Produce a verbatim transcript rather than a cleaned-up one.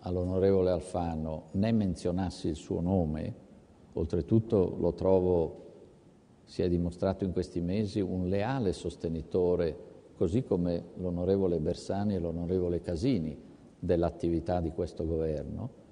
all'onorevole Alfano né menzionassi il suo nome, oltretutto lo trovo, si è dimostrato in questi mesi, un leale sostenitore, così come l'onorevole Bersani e l'onorevole Casini, dell'attività di questo governo,